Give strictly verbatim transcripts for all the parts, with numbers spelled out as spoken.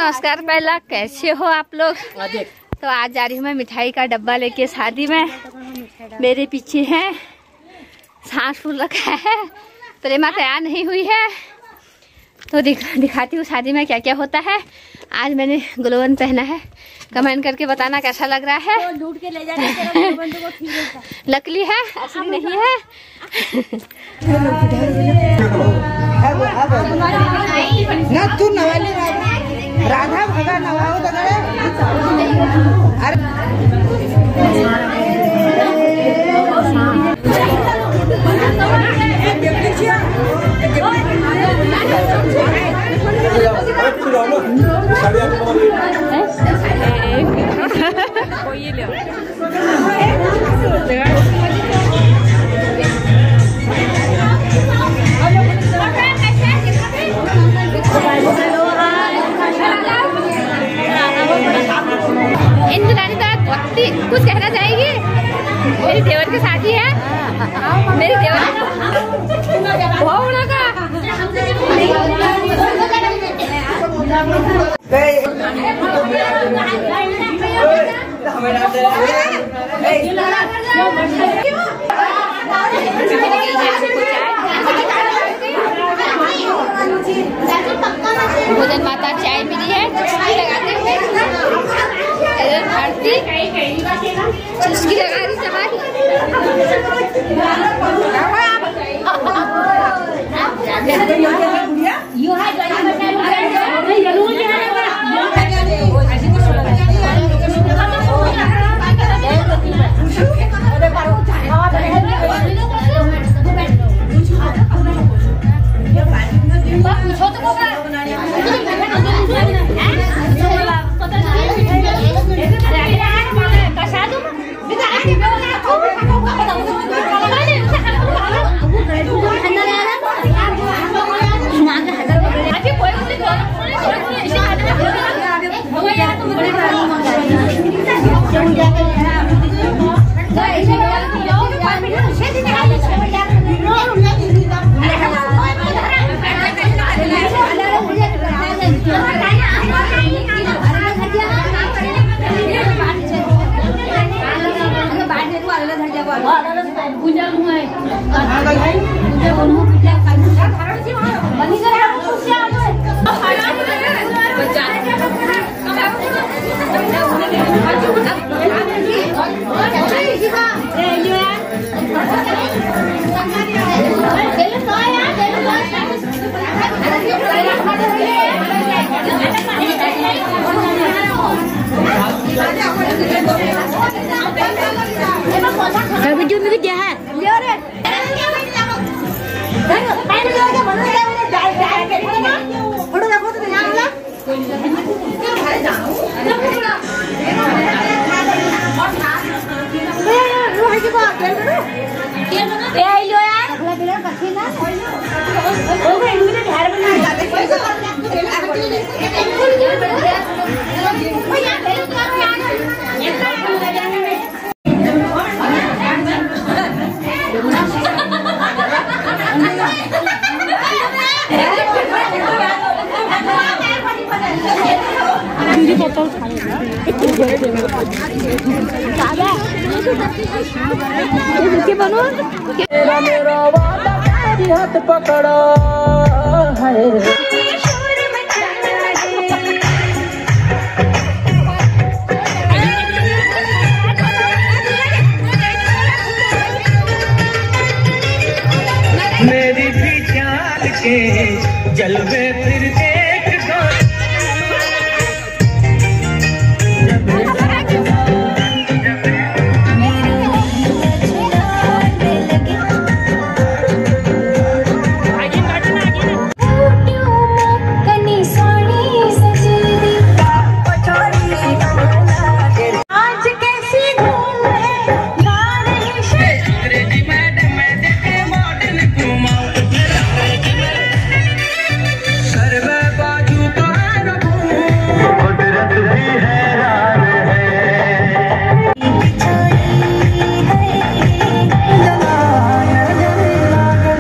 नमस्कार। पहला कैसे हो आप लोग? तो आज जा रही हूँ मैं मिठाई का डब्बा लेके शादी में। मेरे पीछे है सांस फूल रखा है, प्रेमा तैयार नहीं हुई है तो दिख, दिखाती हूँ शादी में क्या क्या होता है। आज मैंने ग्लोवन पहना है, कमेंट करके बताना कैसा लग रहा है। तो लूट के ले जाने नकली है, असली नहीं है। ना तू नवाली राधा भगा नवाओ तो कुछ कहना चाहेगी? मेरी देवर के साथी है, मेरी देवर भोजन माता चाय मिली है, लगाते हुए भारती चुस्की लगा रही समाधि। मेरा मेरा वादा तेरी हाथ पकड़ा है। मेरी भी चाल के जलवे फिर देख दो।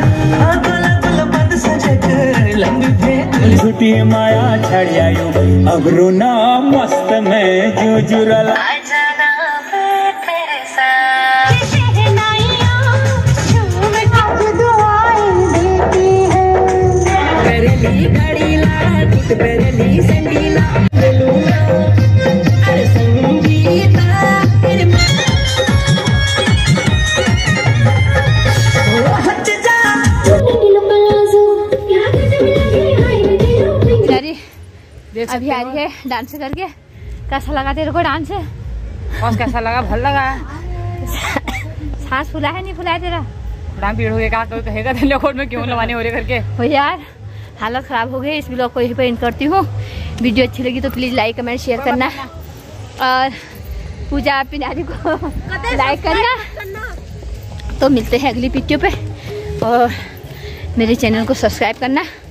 झूठी माया छड़ आयो अब रोना मस्त में जो जुरला अभी आ रही है डांस करके। कैसा लगा तेरे को डांस? और कैसा लगा? भल लगा। सांस फुला है नहीं फुला है तेरा? बड़ा भीड़ हो गया, कोई कहेगा तेरे कोट में क्यों लवाने हो रहे करके। हो यार हालत खराब हो गई। इस ब्लॉग को यहीं पर एंड करती हूँ। वीडियो अच्छी लगी तो प्लीज़ लाइक कमेंट शेयर करना और पूजा पिनारी को लाइक करना। तो मिलते हैं अगली वीडियो पे और मेरे चैनल को सब्सक्राइब करना।